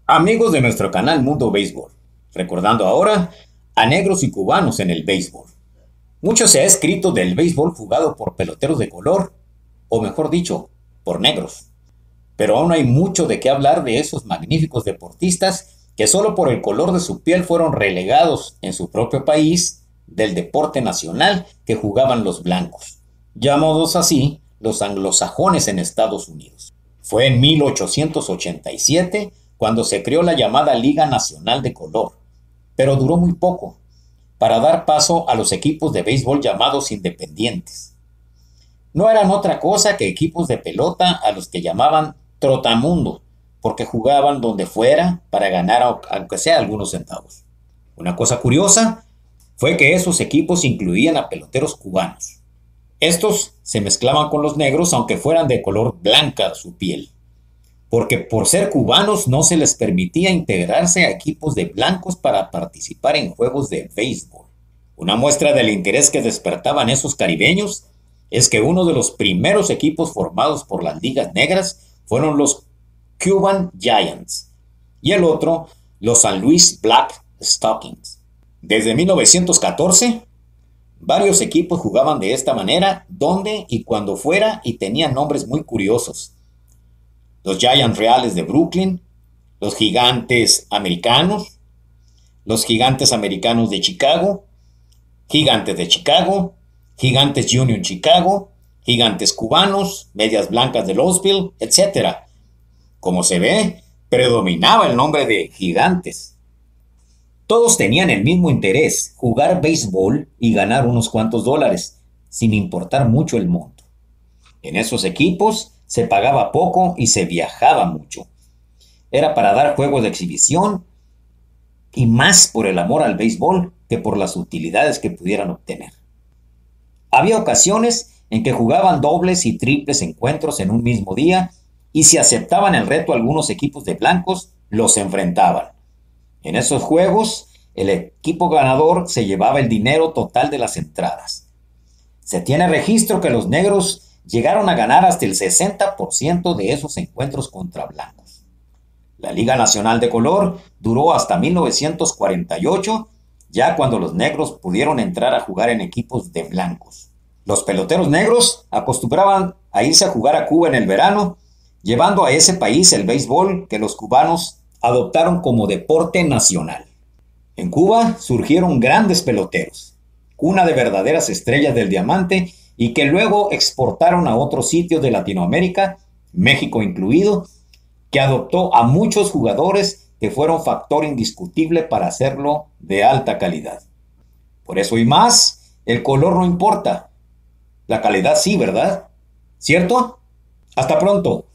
Amigos de nuestro canal Mundo Béisbol, recordando ahora a negros y cubanos en el béisbol. Mucho se ha escrito del béisbol jugado por peloteros de color, o mejor dicho, por negros. Pero aún hay mucho de qué hablar de esos magníficos deportistas que solo por el color de su piel fueron relegados en su propio país del deporte nacional que jugaban los blancos, llamados así los anglosajones en Estados Unidos. Fue en 1887 cuando se creó la llamada Liga Nacional de Color, pero duró muy poco, para dar paso a los equipos de béisbol llamados independientes. No eran otra cosa que equipos de pelota a los que llamaban trotamundo, porque jugaban donde fuera para ganar aunque sea algunos centavos. Una cosa curiosa fue que esos equipos incluían a peloteros cubanos. Estos se mezclaban con los negros aunque fueran de color blanca su piel, porque por ser cubanos no se les permitía integrarse a equipos de blancos para participar en juegos de béisbol. Una muestra del interés que despertaban esos caribeños es que uno de los primeros equipos formados por las ligas negras fueron los Cuban Giants y el otro los San Luis Black Stockings. Desde 1914, varios equipos jugaban de esta manera, donde y cuando fuera, y tenían nombres muy curiosos. Los Giants Reales de Brooklyn, los Gigantes Americanos, los Gigantes Americanos de Chicago, Gigantes de Chicago, Gigantes Union Chicago, Gigantes Cubanos, Medias Blancas de Louisville, etc. Como se ve, predominaba el nombre de Gigantes. Todos tenían el mismo interés, jugar béisbol y ganar unos cuantos dólares, sin importar mucho el monto. En esos equipos se pagaba poco y se viajaba mucho. Era para dar juegos de exhibición y más por el amor al béisbol que por las utilidades que pudieran obtener. Había ocasiones en que jugaban dobles y triples encuentros en un mismo día y si aceptaban el reto algunos equipos de blancos, los enfrentaban. En esos juegos, el equipo ganador se llevaba el dinero total de las entradas. Se tiene registro que los negros llegaron a ganar hasta el 60% de esos encuentros contra blancos. La Liga Nacional de Color duró hasta 1948, ya cuando los negros pudieron entrar a jugar en equipos de blancos. Los peloteros negros acostumbraban a irse a jugar a Cuba en el verano, llevando a ese país el béisbol que los cubanos adoptaron como deporte nacional. En Cuba surgieron grandes peloteros, cuna de verdaderas estrellas del diamante y que luego exportaron a otros sitios de Latinoamérica, México incluido, que adoptó a muchos jugadores que fueron factor indiscutible para hacerlo de alta calidad. Por eso y más, el color no importa, la calidad sí, ¿verdad? ¿Cierto? Hasta pronto.